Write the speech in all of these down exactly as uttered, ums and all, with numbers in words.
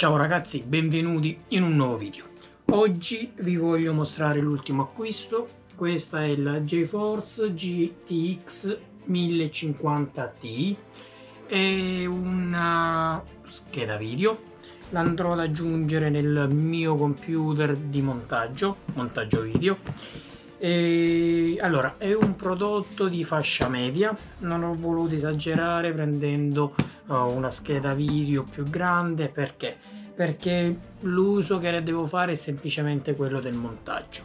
Ciao ragazzi, benvenuti in un nuovo video. Oggi vi voglio mostrare l'ultimo acquisto. Questa è la GeForce G T X mille cinquanta Ti, è una scheda video, l'andrò ad aggiungere nel mio computer di montaggio, montaggio video. E allora, è un prodotto di fascia media, non ho voluto esagerare prendendo uh, una scheda video più grande. Perché? Perché l'uso che ne devo fare è semplicemente quello del montaggio.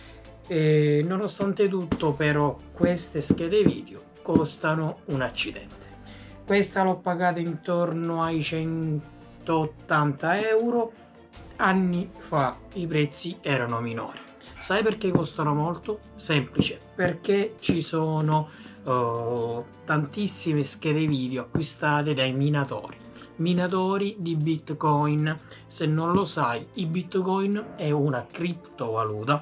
E nonostante tutto, però, queste schede video costano un accidente. Questa l'ho pagata intorno ai centottanta euro. Anni fa i prezzi erano minori. Sai perché costano molto? Semplice, perché ci sono uh, tantissime schede video acquistate dai minatori minatori di Bitcoin. Se non lo sai, il Bitcoin è una criptovaluta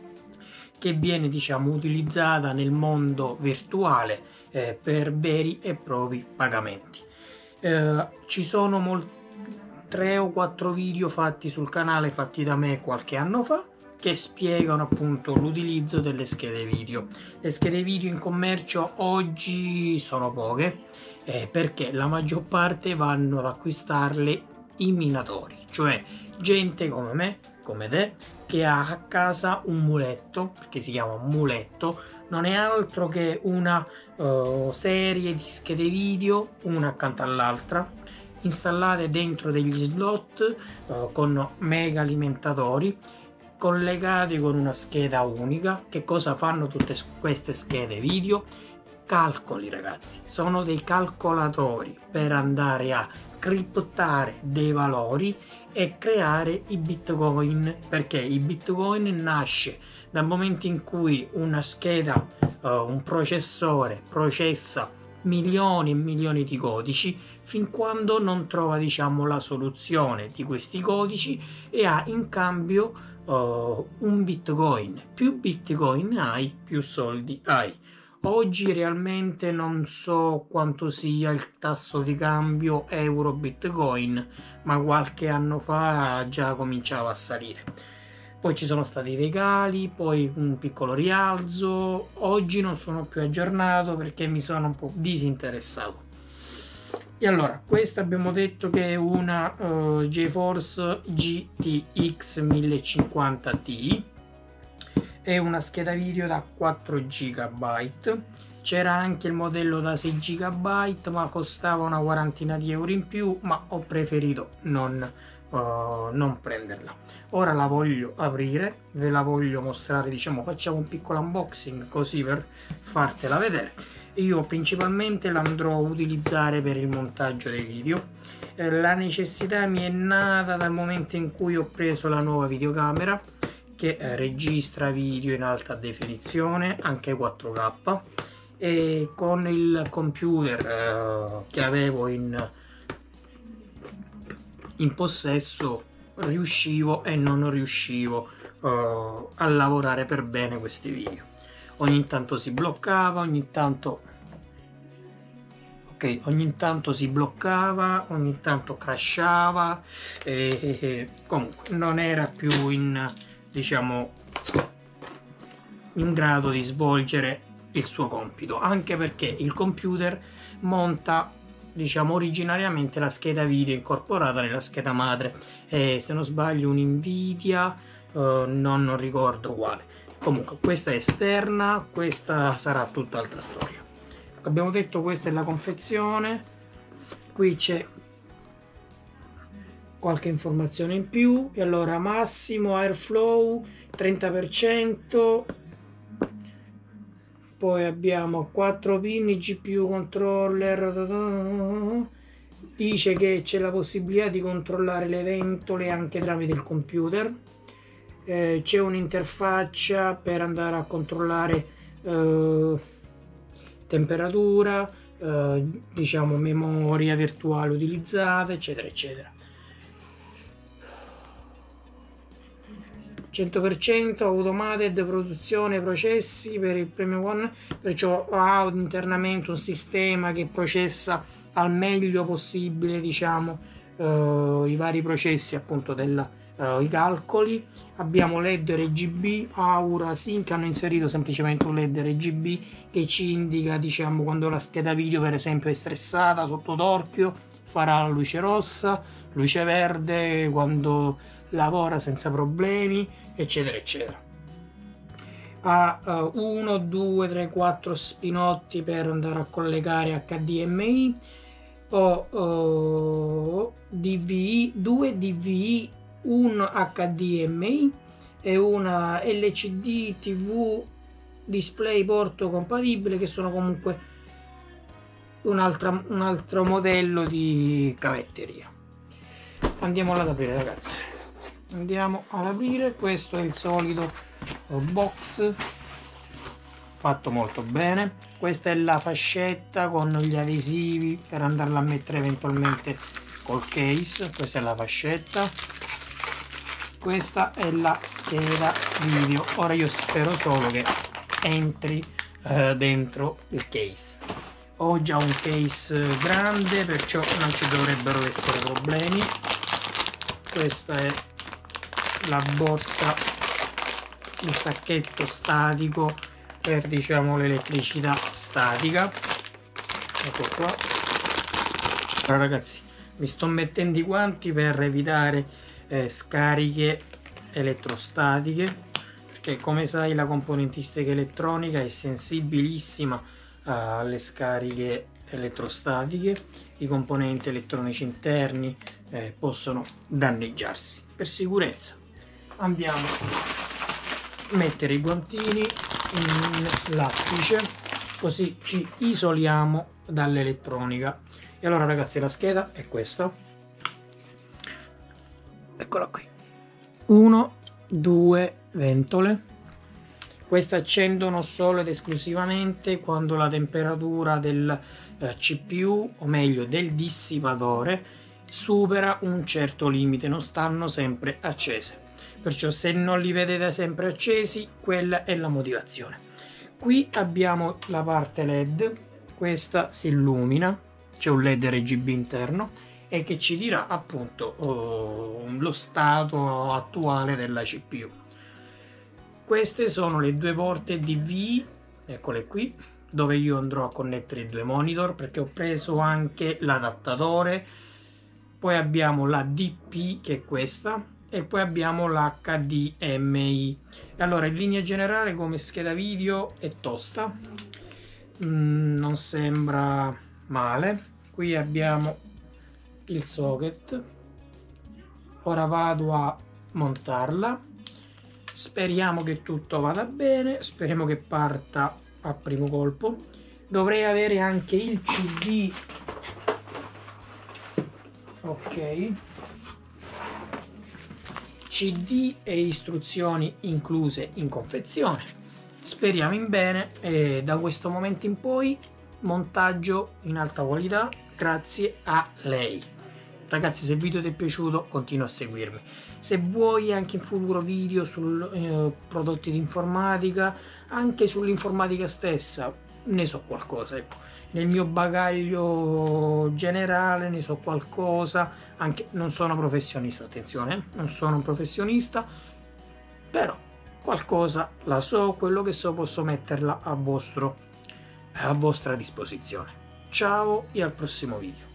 che viene, diciamo, utilizzata nel mondo virtuale eh, per veri e propri pagamenti. Eh, ci sono tre o quattro video fatti sul canale, fatti da me qualche anno fa, che spiegano appunto l'utilizzo delle schede video. Le schede video in commercio oggi sono poche, eh, perché la maggior parte vanno ad acquistarle i minatori, cioè gente come me, come te, che ha a casa un muletto, perché si chiama muletto, non è altro che una uh, serie di schede video, una accanto all'altra, installate dentro degli slot uh, con mega alimentatori, collegati con una scheda unica. Che cosa fanno tutte queste schede video? Calcoli, ragazzi, sono dei calcolatori per andare a criptare dei valori e creare i bitcoin, perché il bitcoin nasce dal momento in cui una scheda, uh, un processore processa milioni e milioni di codici fin quando non trova, diciamo, la soluzione di questi codici e ha in cambio uh, un bitcoin. Più bitcoin hai, più soldi hai. Oggi realmente non so quanto sia il tasso di cambio euro bitcoin, ma qualche anno fa già cominciava a salire. Poi ci sono stati dei cali, poi un piccolo rialzo. Oggi non sono più aggiornato perché mi sono un po' disinteressato. E allora, questa abbiamo detto che è una uh, GeForce G T X mille cinquanta Ti. È una scheda video da quattro giga byte. C'era anche il modello da sei giga byte, ma costava una quarantina di euro in più, ma ho preferito non, uh, non prenderla. Ora la voglio aprire, ve la voglio mostrare, diciamo, facciamo un piccolo unboxing così per fartela vedere. Io principalmente l'andrò a utilizzare per il montaggio dei video. Eh, la necessità mi è nata dal momento in cui ho preso la nuova videocamera che eh, registra video in alta definizione, anche quattro K, e con il computer eh, che avevo in, in possesso riuscivo e non riuscivo eh, a lavorare per bene questi video. Ogni tanto si bloccava, ogni tanto ok, ogni tanto si bloccava, ogni tanto crashava, e, e, e comunque non era più in, diciamo, in grado di svolgere il suo compito, anche perché il computer monta, diciamo, originariamente la scheda video incorporata nella scheda madre, e se non sbaglio un Nvidia, eh, non, non ricordo quale. Comunque questa è esterna, questa sarà tutt'altra storia. Abbiamo detto, questa è la confezione, qui c'è qualche informazione in più. E allora, massimo airflow trenta per cento, poi abbiamo quattro pin G P U controller, dice che c'è la possibilità di controllare le ventole anche tramite il computer. Eh, c'è un'interfaccia per andare a controllare eh, temperatura, eh, diciamo memoria virtuale utilizzata, eccetera eccetera. cento per cento automated produzione processi per il Premium One, perciò ha internamente un sistema che processa al meglio possibile, diciamo, uh, i vari processi appunto del Uh, i calcoli. Abbiamo L E D R G B, Aura, Sync, hanno inserito semplicemente un L E D R G B che ci indica, diciamo, quando la scheda video per esempio è stressata, sotto torchio, farà la luce rossa, luce verde quando lavora senza problemi, eccetera eccetera. Ha uno, due, tre, quattro spinotti per andare a collegare H D M I, o uh, D V I, due D V I, un H D M I e una L C D T V display porto compatibile, che sono comunque un altro, un altro modello di cavetteria. Andiamo ad aprire, ragazzi, andiamo ad aprire. Questo è il solito box fatto molto bene. Questa è la fascetta con gli adesivi per andarla a mettere eventualmente col case. Questa è la fascetta. Questa è la scheda video. Ora io spero solo che entri eh, dentro il case. Ho già un case grande, perciò non ci dovrebbero essere problemi. Questa è la borsa, il sacchetto statico per, diciamo, l'elettricità statica. Ecco qua. Allora, ragazzi, mi sto mettendo i guanti per evitare Eh, scariche elettrostatiche, perché come sai la componentistica elettronica è sensibilissima uh, alle scariche elettrostatiche. I componenti elettronici interni eh, possono danneggiarsi. Per sicurezza andiamo a mettere i guantini in lattice, così ci isoliamo dall'elettronica. E allora, ragazzi, la scheda è questa. Eccola qui, uno, due ventole. Queste accendono solo ed esclusivamente quando la temperatura del eh, C P U, o meglio del dissipatore, supera un certo limite, non stanno sempre accese. Perciò se non li vedete sempre accesi, quella è la motivazione. Qui abbiamo la parte L E D, questa si illumina, c'è un L E D R G B interno, e che ci dirà appunto oh, lo stato attuale della C P U. Queste sono le due porte D V I, eccole qui, dove io andrò a connettere i due monitor, perché ho preso anche l'adattatore. Poi abbiamo la D P, che è questa, e poi abbiamo l'H D M I. Allora, in linea generale come scheda video è tosta, mm, non sembra male. Qui abbiamo il socket. Ora vado a montarla, speriamo che tutto vada bene, speriamo che parta a primo colpo. Dovrei avere anche il C D, ok, C D e istruzioni incluse in confezione. Speriamo in bene, e da questo momento in poi montaggio in alta qualità grazie a lei. Ragazzi, se il video ti è piaciuto, continua a seguirmi. Se vuoi anche in futuro video su eh, prodotti di informatica, anche sull'informatica stessa, ne so qualcosa. Ecco. Nel mio bagaglio generale ne so qualcosa, anche non sono professionista, attenzione, eh? non sono un professionista, però qualcosa la so, quello che so posso metterla a, vostro, a vostra disposizione. Ciao e al prossimo video.